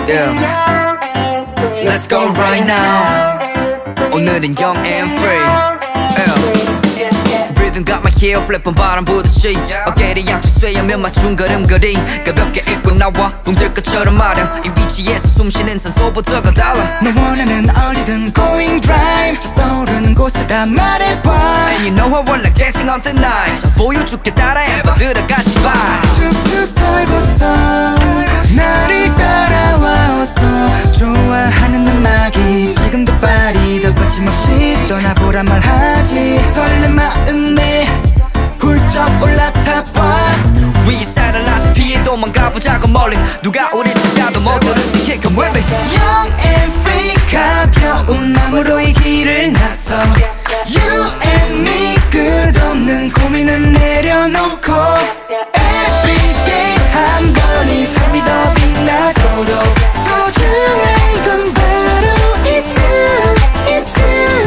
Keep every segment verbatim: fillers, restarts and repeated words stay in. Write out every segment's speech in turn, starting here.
Yeah. Let's go right now. 오늘은 young and free. Yeah. Breathing got my heel flipping 바람 부듯이 어깨를 양쪽 쇠하며 맞춘 걸음걸이 가볍게 입고 나와 붕뜰 것처럼 마련 이 위치에서 숨쉬는 산소보다가 달라 너 원하는 어디든 going drive 저 떠오르는 곳을 다 말해봐 And you know I want like dancing on the night 자 보여줄게 따라해봐 들어같이 봐 툭툭 털고서 나를 따라와 어서 좋아하는 음악이 지금도 발이 더 거침없이 떠나보란 말하지 설렘 마음에 훌쩍 올라타봐 위에 사달라서 피해 도망가보자고 멀리 누가 우릴 찾아도 못 들을지 kick 'em with me Young and free 가벼운 마음으로 이 길을 나서 You and me 끝없는 고민은 내려놓고 Everyday 한 번이 삶이 더 빛나도록 소중한 건 바로 이 순, 이 순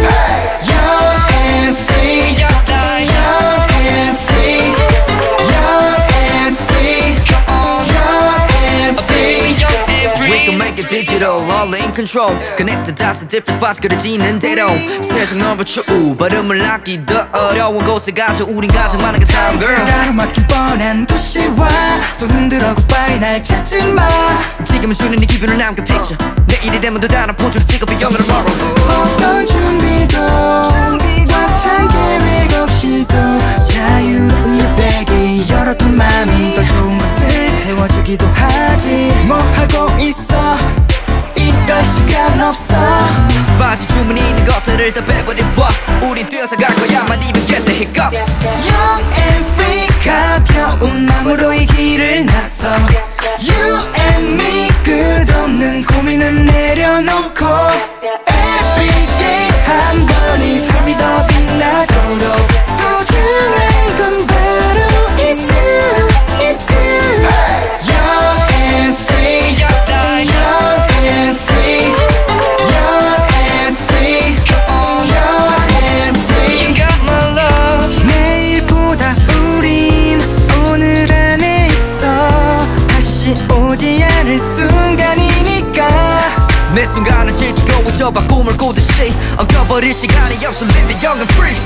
Young and free Young and free Young and free Young and free We can make it digital, all in control Connected dots, different spots 그려지는 대로 세상 넓어 추우 발음을 하기 더 어려운 곳에 가져 우린 가장 많은 게 time girl 가로막힌 뻔한 도시와 손 흔들어 goodbye 날 찾지 마 지금은 주는 네 기분을 남겨 picture 내일이 되면 또 다른 포즈를 찍어 for younger tomorrow 어떤 준비도 꽉찬 계획 없이도 자유로운 여백이 열어둔 맘이 더 좋은 것을 채워주기도 하지 뭐 하고 있어 이럴 시간 없어 바지 주머니 있는 것들을 다 빼버려봐 우린 뛰어서 갈 거야 might even get the hiccups Young and free 가벼운 마음으로 이 길을 나서 You and me 끝없는 고민은 내려놓고 Everyday 한 번이 삶이 더 빛나도록 소중한 건 바로 이 순, 이 순 Young and free Young and free Young and free Young and free You got my love 내일보다 우린 오늘 안에 있어 다시 오지 않을 순간이니까 매 순간은 질투고 잊어봐 꿈을 꾸듯이 엉켜버릴 시간이 없어 living young and free